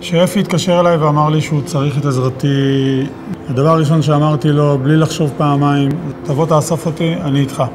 כשאפי התקשר אליי ואמר לי שהוא צריך את עזרתי, הדבר הראשון שאמרתי לו, בלי לחשוב פעמיים, תבוא תאסוף אותי, אני איתך.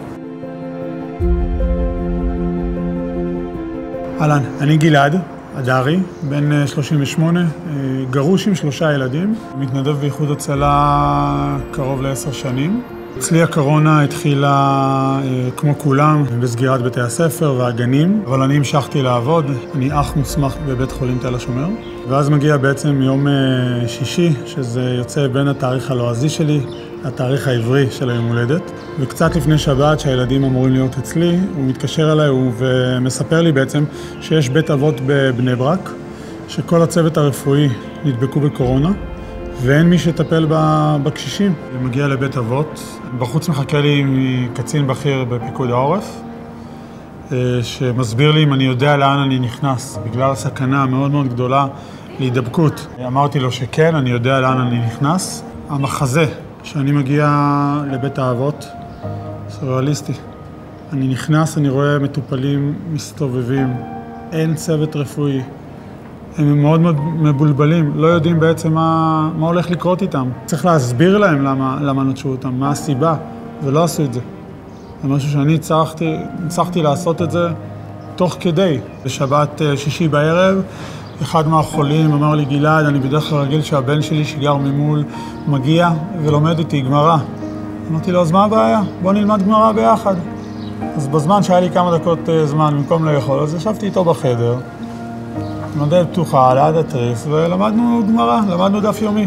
אהלן, אני גלעד אדרי, בן 38, גרוש עם 3 ילדים, מתנדב באיחוד הצלה קרוב ל10 שנים. אצלי הקורונה התחילה כמו כולם בסגירת בתי הספר והגנים, אבל אני המשכתי לעבוד. אני אח מוסמך בבית חולים תל השומר, ואז מגיע בעצם יום שישי, שזה יוצא בין התאריך הלועזי שלי לתאריך העברי של היום הולדת. וקצת לפני שבת, שהילדים אמורים להיות אצלי, הוא מתקשר אליי ומספר לי בעצם שיש בית אבות בבני ברק, שכל הצוות הרפואי נדבקו בקורונה, ואין מי שטפל בקשישים. אני מגיע לבית אבות, בחוץ מחכה לי קצין בכיר בפיקוד העורף, שמסביר לי אם אני יודע לאן אני נכנס, בגלל הסכנה מאוד מאוד גדולה להידבקות. אמרתי לו שכן, אני יודע לאן אני נכנס. המחזה שאני מגיע לבית האבות, סוריאליסטי. אני נכנס, אני רואה מטופלים מסתובבים, אין צוות רפואי. הם מאוד מאוד מבולבלים, לא יודעים בעצם מה הולך לקרות איתם. צריך להסביר להם למה נטשו אותם, מה הסיבה, ולא עשו את זה. זה משהו שאני הצלחתי לעשות את זה תוך כדי. בשבת שישי בערב, אחד מהחולים אמר לי, גלעד, אני בדרך כלל רגיל שהבן שלי שגר ממול מגיע ולומד איתי גמרא. אמרתי לו, אז מה הבעיה? בוא נלמד גמרא ביחד. אז בזמן שהיה לי כמה דקות זמן במקום לאכול, אז ישבתי איתו בחדר, מדע פתוחה ליד התריס, ולמדנו גמרא, למדנו דף יומי.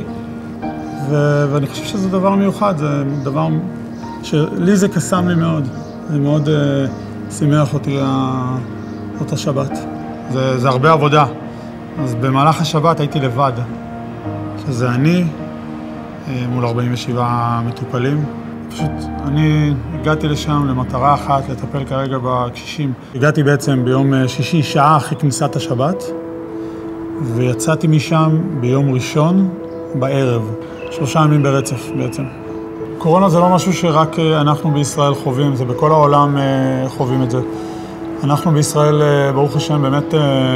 ואני חושב שזה דבר מיוחד, זה דבר שלי זה קסם לי מאוד. זה מאוד שימח אותי אותה שבת. זה הרבה עבודה. אז במהלך השבת הייתי לבד, שזה אני מול 47 מטופלים. פשוט אני הגעתי לשם למטרה אחת, לטפל כרגע בקשישים. הגעתי בעצם ביום שישי, שעה אחרי כניסת השבת, ויצאתי משם ביום ראשון בערב, 3 ימים ברצף בעצם. קורונה זה לא משהו שרק אנחנו בישראל חווים, זה בכל העולם חווים את זה. אנחנו בישראל, ברוך השם, באמת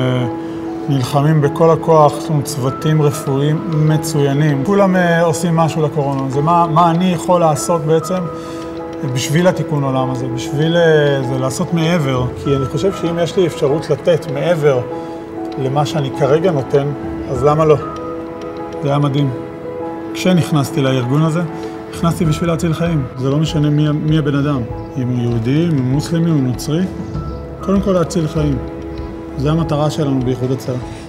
נלחמים בכל הכוח, יש לנו צוותים רפואיים מצוינים. כולם עושים משהו לקורונה, זה מה אני יכול לעשות בעצם בשביל התיקון עולם הזה, בשביל זה לעשות מעבר. כי אני חושב שאם יש לי אפשרות לתת מעבר למה שאני כרגע נותן, אז למה לא? זה היה מדהים. כשנכנסתי לארגון הזה, נכנסתי בשביל להציל חיים. זה לא משנה מי הבן אדם. אם הוא יהודי, אם הוא מוסלמי, אם הוא נוצרי. קודם כל להציל חיים. זה המטרה שלנו באיחוד הצלה.